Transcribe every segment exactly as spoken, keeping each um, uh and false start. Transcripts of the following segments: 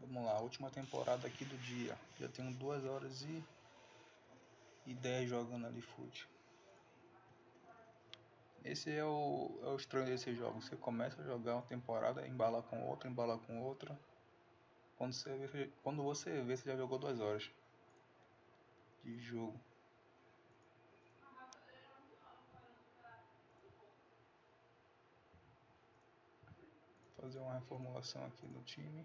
Vamos lá, última temporada aqui do dia. Já tenho duas horas e, e dez jogando ali fute. Esse é o, é o estranho desse jogo. Você começa a jogar uma temporada, embala com outra, embala com outra. Quando você vê, quando você, vê, você já jogou duas horas de jogo. Fazer uma reformulação aqui no time.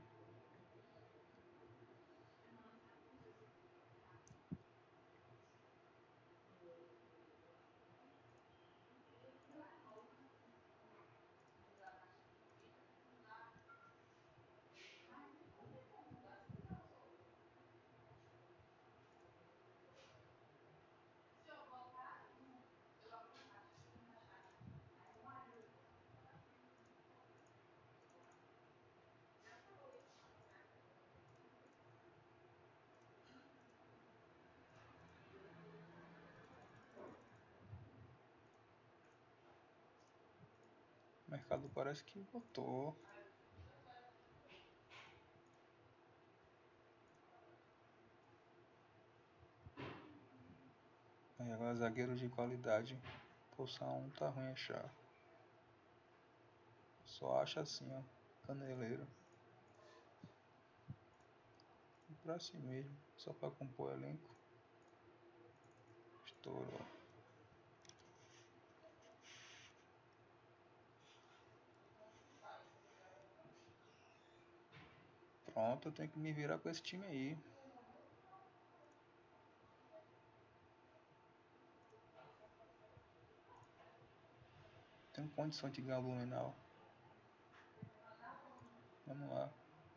O mercado parece que botou. Aí agora zagueiros de qualidade. Posição um tá ruim achar. Só acha assim, ó. Caneleiro. E pra si mesmo. Só pra compor elenco. Estourou. Pronto, eu tenho que me virar com esse time aí. Tenho condição de ganhar o Blumenau. Vamos lá.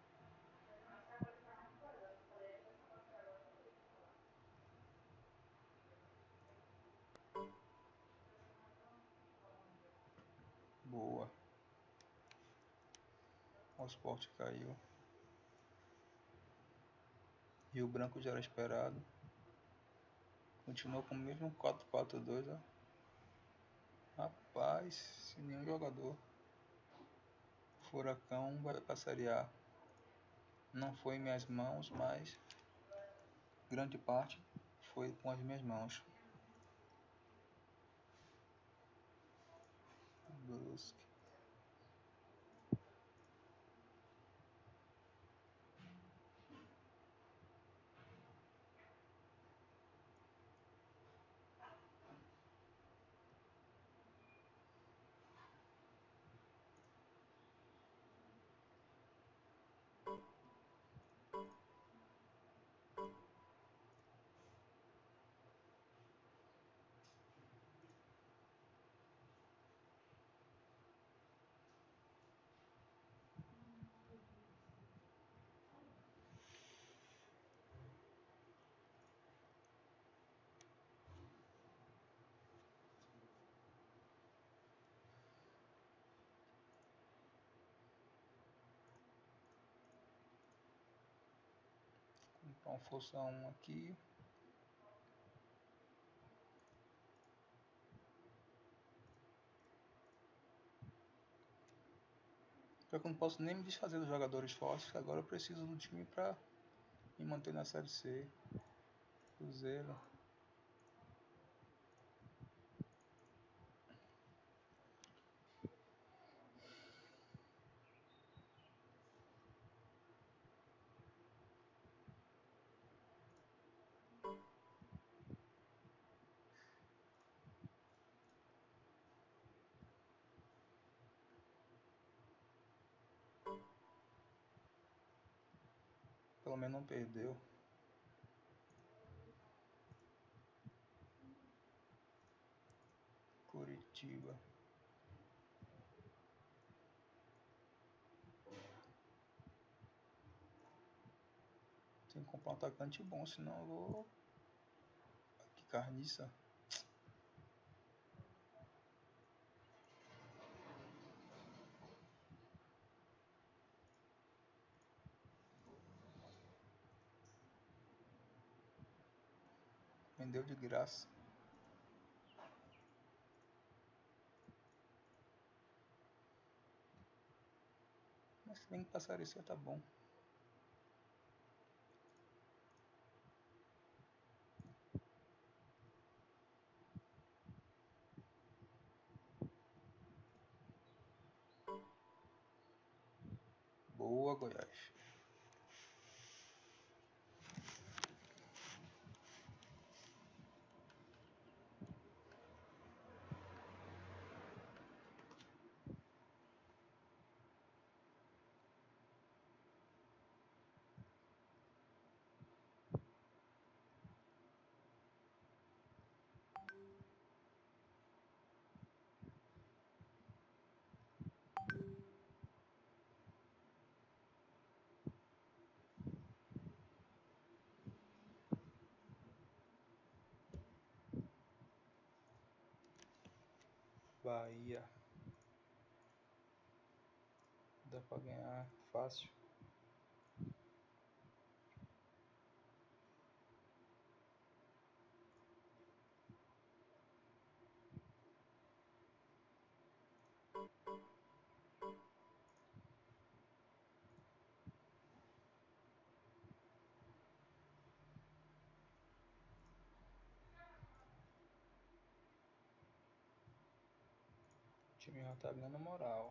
Boa. O Sport caiu. E o branco já era esperado. Continuou com o mesmo quatro quatro dois, ó. Rapaz, sem nenhum jogador. Furacão vai pra Série A. Não foi em minhas mãos, mas grande parte foi com as minhas mãos. Brusque. Então força um aqui. Pior que eu não posso nem me desfazer dos jogadores fortes, agora eu preciso do time pra me manter na Série C. Cruzeiro. Pelo menos não perdeu. Curitiba. Tem que comprar um atacante bom, senão eu vou. Que carniça. Vendeu de graça. Mas se bem que passaria isso tá bom. Boa, Goiás. Bahia. Dá pra ganhar fácil. O time já tá ganhando moral.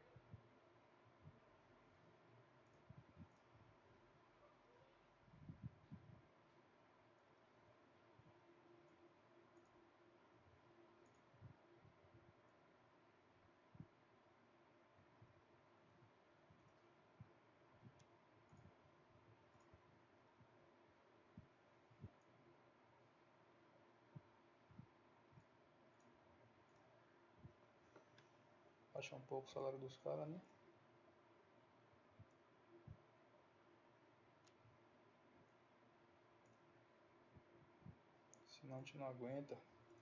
Baixa um pouco o salário dos caras, né? Senão a gente não aguenta.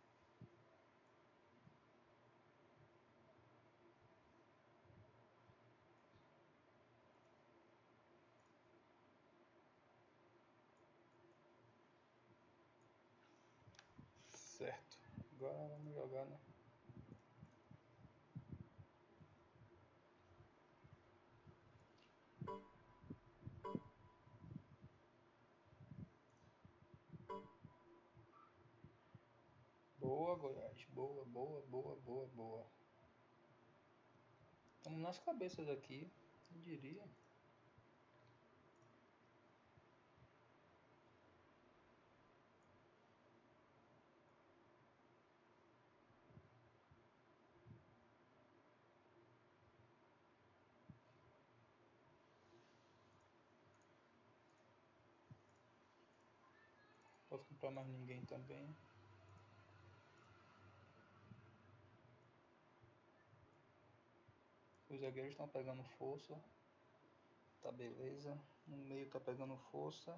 Certo. Agora vamos jogar, né? Boa, Goiás. Boa, boa, boa, boa, boa. Estamos nas cabeças aqui. Eu diria. Posso comprar mais ninguém também. Os zagueiros estão pegando força. Tá beleza. No meio tá pegando força.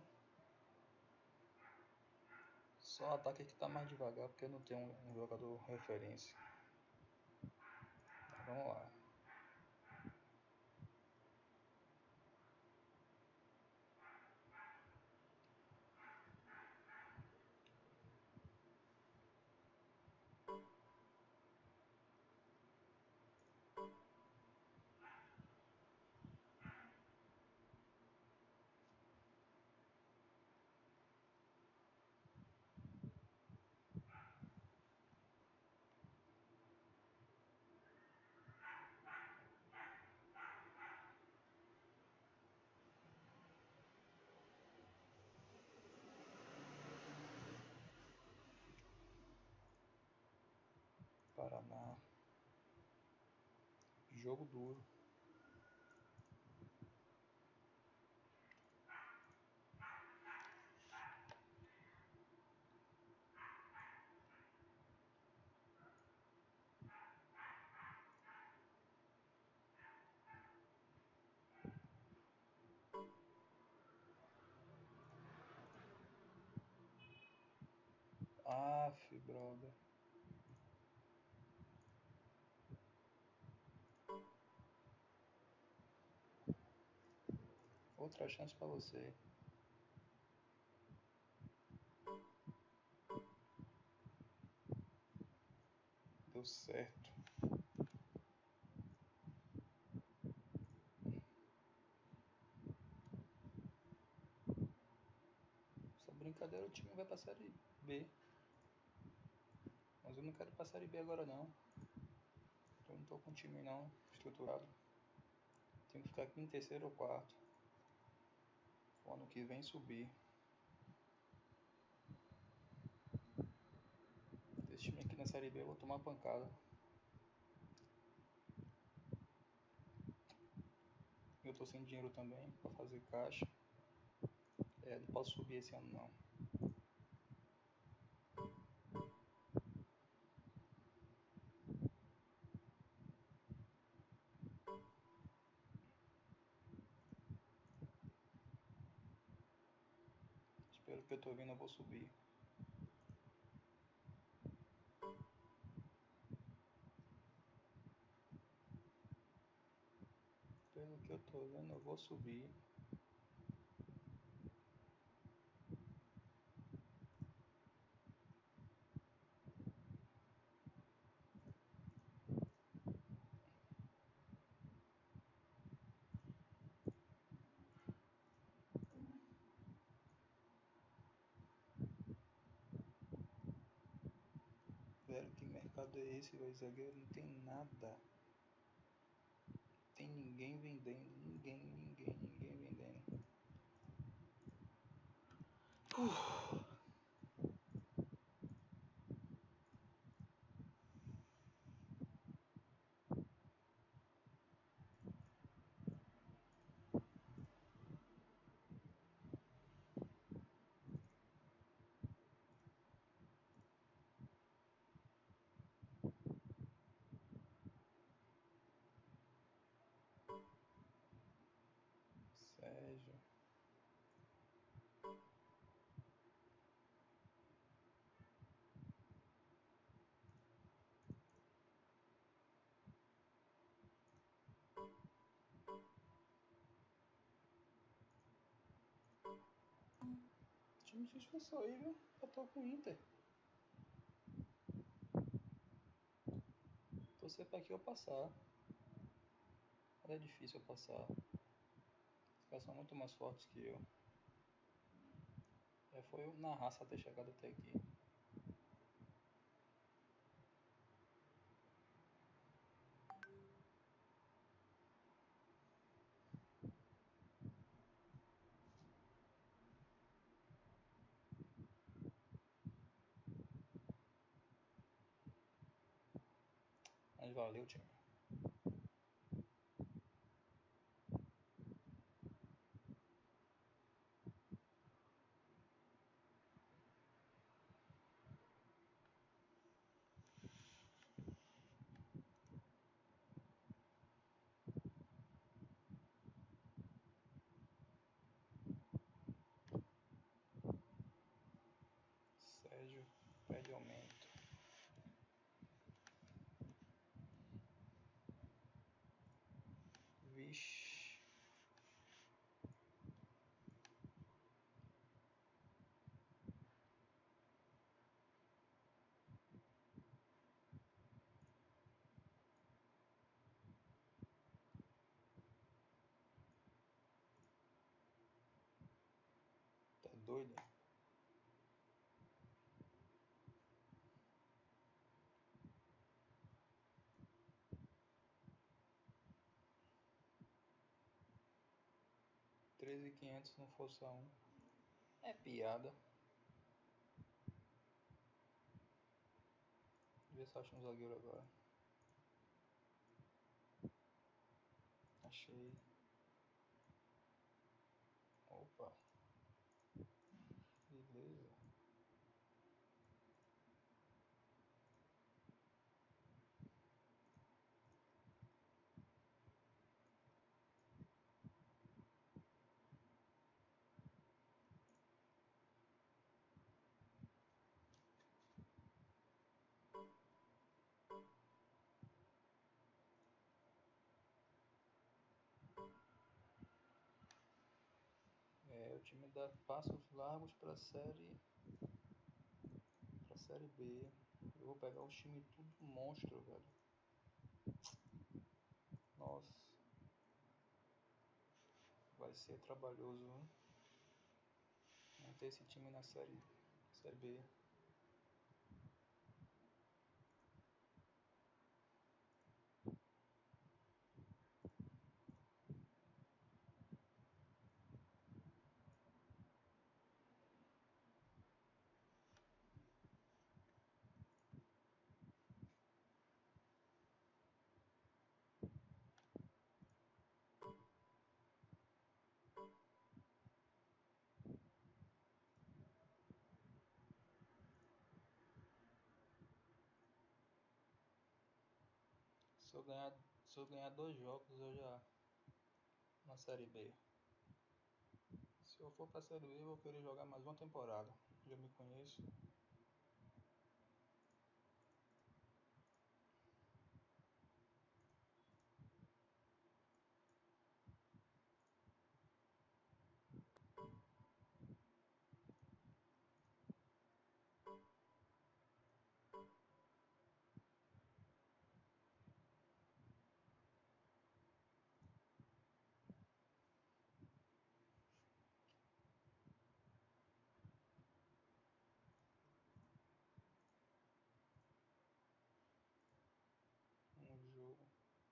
Só o ataque que tá mais devagar porque eu não tenho um, um jogador referência. Então, vamos lá. Paraná. Jogo duro. Aff, brother. Outra chance pra você. Deu certo. Essa brincadeira o time vai pra série B. Mas eu não quero ir pra série B agora não. Eu não tô com time não estruturado. Tem que ficar aqui em terceiro ou quarto. O ano que vem subir. Esse time aqui na Série B eu vou tomar pancada. Eu tô sem dinheiro também pra fazer caixa. É, não posso subir esse ano não. Pelo que eu tô vendo eu vou subir. Pelo que eu tô vendo eu vou subir. Velho, que mercado é esse, velho? Zagueiro não tem nada. Tem ninguém vendendo. Ninguém, ninguém, ninguém vendendo. Uh. Sérgio. O time descansou aí, viu? Eu tô com o Inter. Torcer pra que eu passar. Mas é difícil eu passar. Os caras são muito mais fortes que eu. É, foi na raça ter chegado até aqui. Mas valeu, time. Sérgio pede aumento. Vixe. Tá doido? treze mil e quinhentos no Força um. É piada. Vê se acha um zagueiro agora. Achei. Opa. Beleza. É, o time dá passos largos pra série. Pra série B. Eu vou pegar o time tudo monstro, velho. Nossa. Vai ser trabalhoso, hein? Manter esse time na série, série B. Se eu ganhar, se eu ganhar dois jogos, eu já na Série B. Se eu for pra Série B, eu vou querer jogar mais uma temporada. Já me conheço. Um jogo.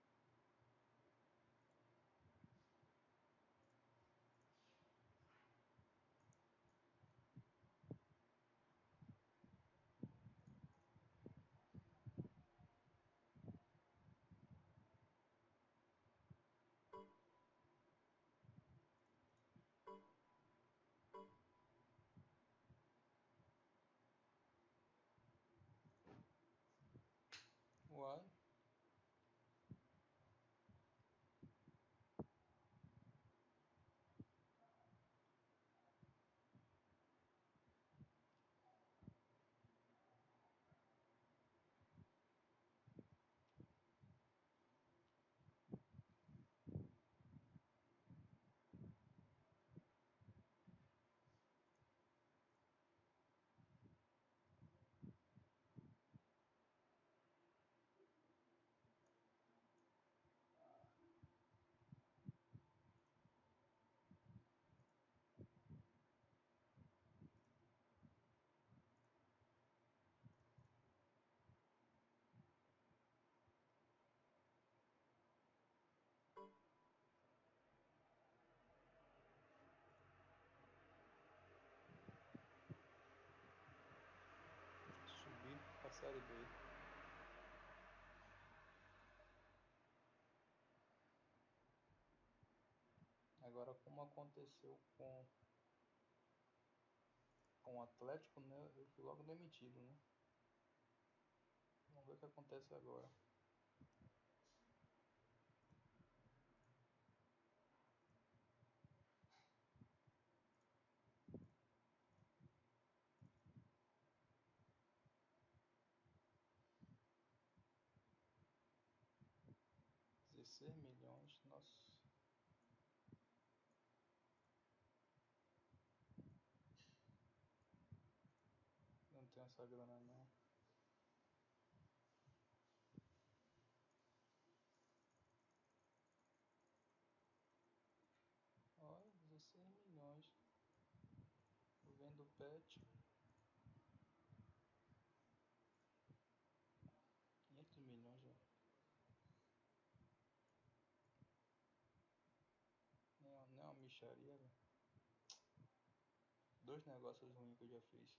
Uai. Subir pra Série B. Agora, como aconteceu com, com o Atlético, né? Eu fui logo demitido, né? Vamos ver o que acontece agora. dezesseis milhões, nossa. Não tenho essa grana não. Olha, dezesseis milhões. Vendo pet. quinhentos milhões já. Nem, é- nem é uma micharia, velho. Dois negócios ruins que eu já fiz.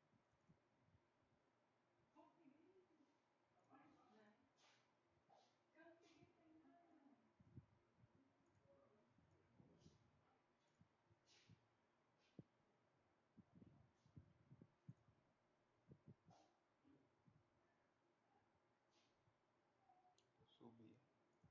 Subir.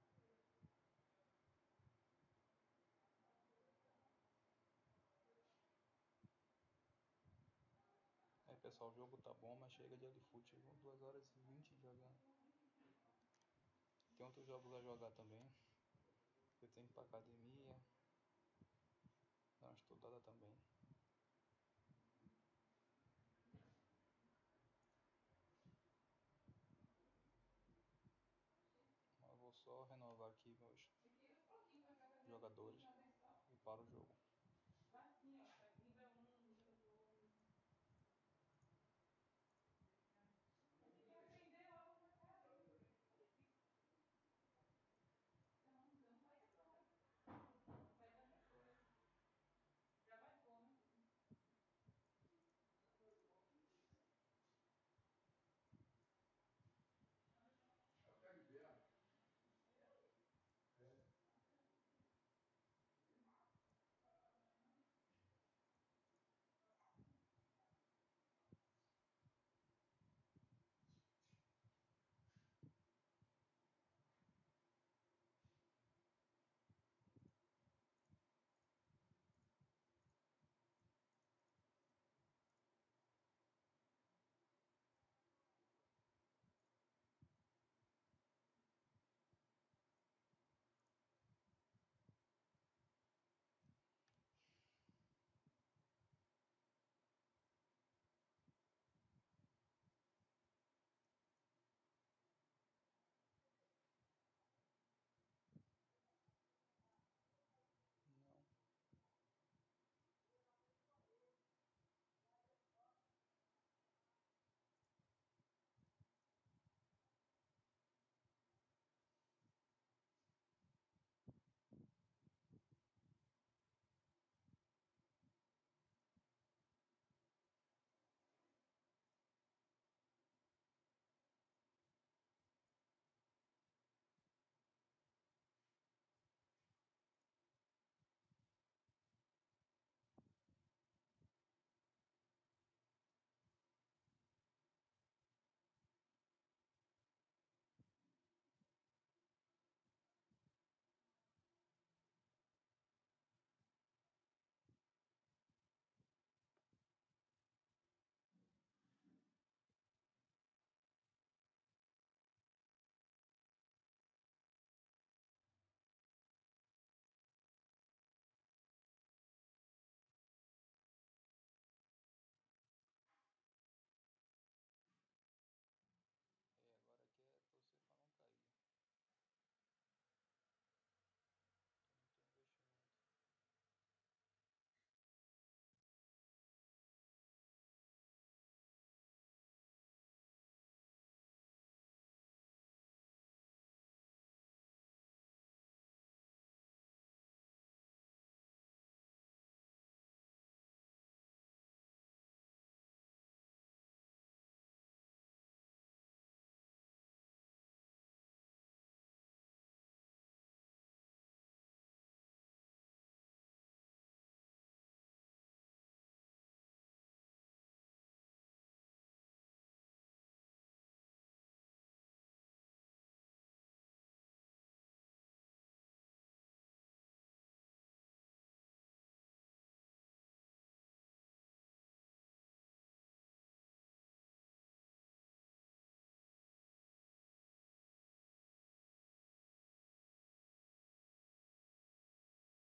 Aí pessoal, o jogo tá bom, mas chega dia de fute. duas horas e vinte jogando. Tem outros jogos a jogar também. Eu tenho que ir pra academia. Dar uma estudada também. Mas eu vou só renovar aqui meus jogadores e para o jogo.